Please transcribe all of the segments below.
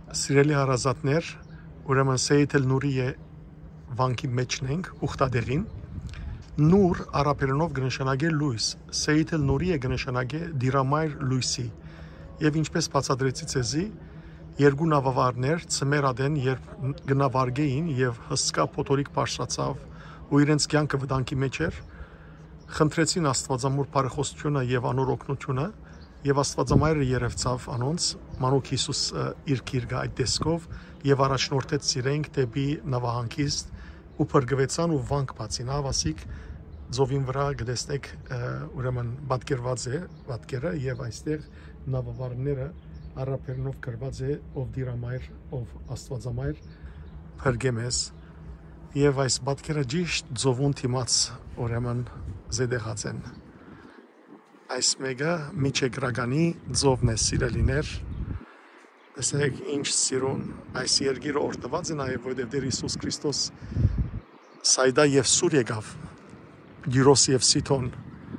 Սիրելի հարազատներ, ուրեմն Սեյթ էլ-Նուրիի վանքի մեջն ենք, ուխտադեղին։ Նուր արաբերենով կնշանակե լույս, Սեյթ էլ-Նուրիը կնշանակե դիրամայր լույսի։ Եվ ինչպես բացատրեցի ցեզի, երկու նավավարներ ծմերադեն երբ գնավարգեին եւ հսկա փոթորիկ բարձրացավ ու իրենց կյանքը վտանգի մեջ էր, խնդրեցին Աստվածամոր բարեխոսությունը եւ անոր օգնությունը եւ Աստվածամայրը երևցավ անոնց Մանուկ Հիսուս իր քիրգա այդ տեսքով եւ առաջնորդեց իրենք դեպի նավահանգիստ ու փրկվեցան ու վանք բացին ավասիկ ծովին վրա գտեսնեք ուրեմն պատկերված է պատկերը եւ այստեղ նավավարները արաբերենով գրված է ով դիրամայր ով Աստվածամայր փրկեմես եւ այս պատկերը ճիշտ ծովուն դիմաց ուրեմն զեդեղած են այս մեկը միջեգրագանի ծովն է սիրելիներ տեսեք ինչ սիրուն այս երկիրը օրհնված է նաեւ որովհետեւ Տեր Հիսուս Քրիստոս Սայդա եւ Սուր եկավ Գիրոս եւ Սիթոն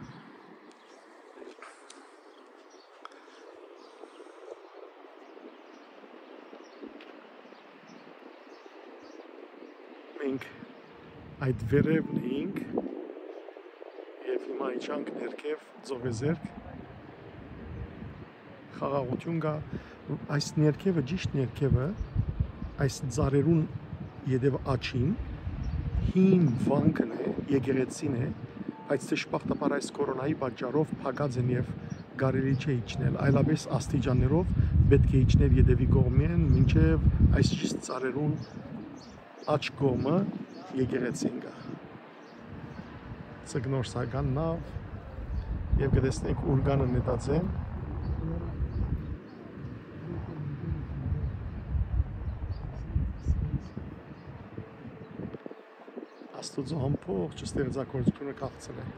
մենք այդ վերևն էինք եւ հիմա իջանք ներքև ծովեզերք խաղաղություն կա այս ներքևը ճիշտ ներքևը այս ծառերուն յետև աչին հին վանքն է եկեղեցին է բայց դժբախտաբար այս կորոնայի պատճառով փակած են եւ կարելի չէ իջնել այլապես աստիճաններով պետք է իջնել յետևի կողմեն մինչեւ այս ճիշտ ծառերուն աչ կողմը եկեղեցին կա ցգնորսական նավ եւ գտեսնենք ուրգանը նետածեն Աստուծո ամբողջ ստեղծագործությունը քաղցել է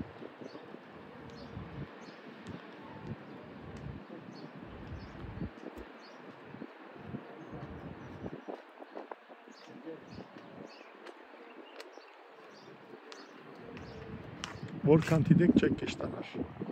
Որքան դիտեք չեք կշտանար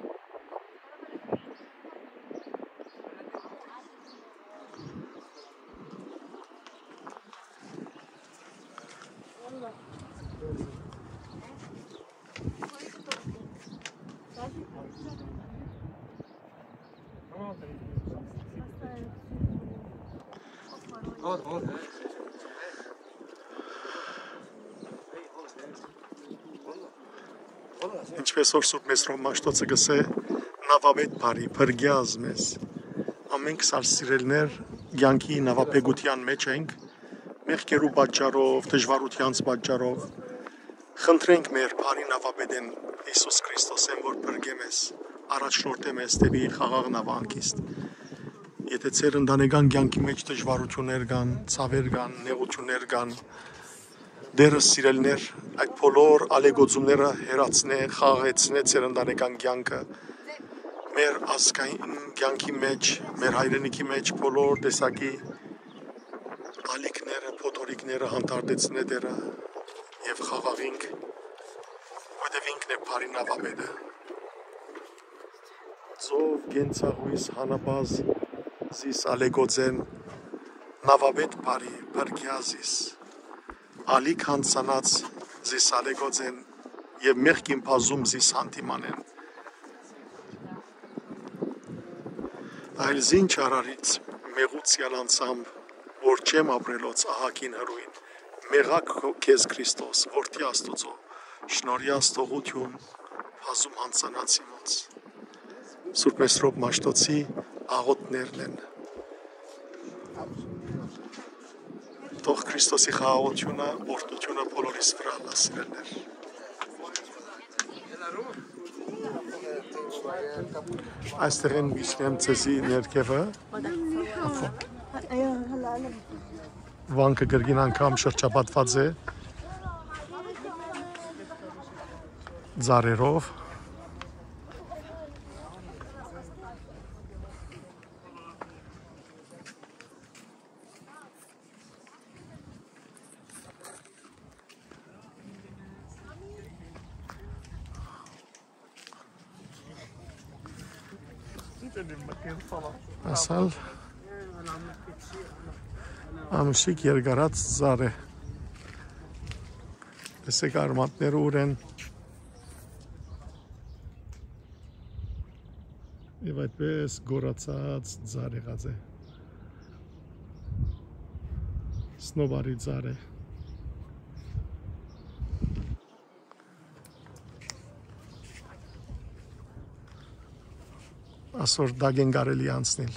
Ինչպես որ Սուրբ Մեսրոպ Մաշտոցը գսե նավաբեդ բարի փրկյազ մեզ ամենք սիրելներ կյանքի նավապետության մեջ ենք մեղքերու պատճառով դժվարությանց պատճառով խնդրենք մեր բարի նավաբեդեն Հիսուս Քրիստոսեն որ փրկե մեզ առաջնորդե մեզ դեպի խաղաղ նավահանգիստ Եթե ձեր ընտանեկան կյանքի մեջ դժվարություններ կան, ցավեր կան, նեղություններ կան, դերս սիրելներ, այդ բոլոր ալեգոծումները հերացնե, խաղաղեցնե ձեր ընտանեկան կյանքը, մեր ազգային կյանքի մեջ, մեր հայրենիքի մեջ բոլոր տեսակի ալիքները, փոթորիկները հանդարտեցնե դերը եւ խաղաղինք, որտեղ ինքն է բարի նավաբեդը։ Ծով գենցաղույս հանաբազ Zis ալեգոծեն նավաբեդ բարի փրկյազիս ալիք հանցանած zis ալեգոծեն եւ մեղքին բազում zis հանդիմանեն այլ զինչ արարից մեղուցյալ անցամբ որ չեմ ապրելոց ահակին հրույն մեղակ քեզ Քրիստոս որդի Աստուծո շնորհի աստողություն բազում հանցանացի մոց Սուրբ Մեսրոպ Մաշտոցի աղոթներն են Թող Քրիստոսի խաղաղությունը, օրհնությունը բոլորիս վրա լասիրելներ Այստեղ են միշտեմ ցեզի ներքևը Վանքը գրգին անգամ շրջապատված է Ձարերով Asal Ամշիկ երկարած ծառ է։ Տեսեք արմատները ուր են։ Եվ այդպես գորացած ծառ եղած է։ Սնոբարի ծառ է։ Այսօր դագ են կարելի անցնել։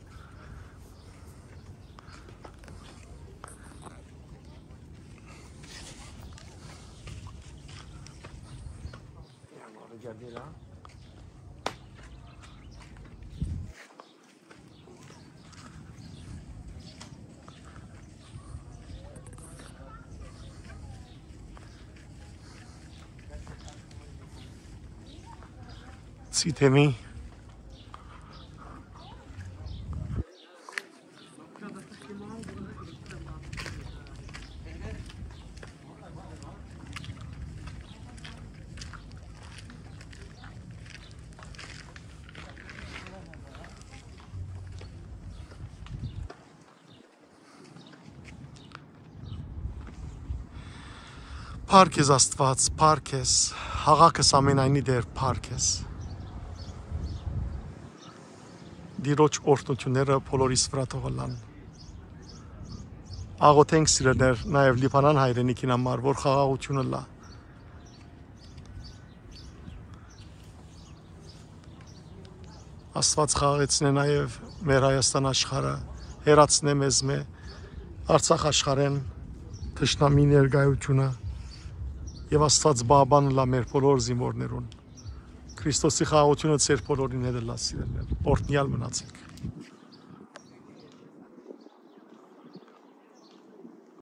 Ցիտեմի Փառք ես Աստված, փառք ես, հաղաքս ամենայնի դեր փառք ես։ Դիրոջ օրհնությունները բոլորիս վրա թողալան։ Աղոթենք սիրելիներ, նաև Լիբանան հայրենիքին համար, որ խաղաղությունը լա։ Աստված խաղաղեցնե նաև մեր Հայաստան աշխարհը, հեռացնե մեզ Արցախ աշխարհեն թշնամի ներկայությունը եւ Աստված բաբանը լա մեր բոլոր զինվորներուն։ Քրիստոսի խաղաղությունը ձեր բոլորին հետ լա սիրելիներ։ Օրհնյալ մնացեք։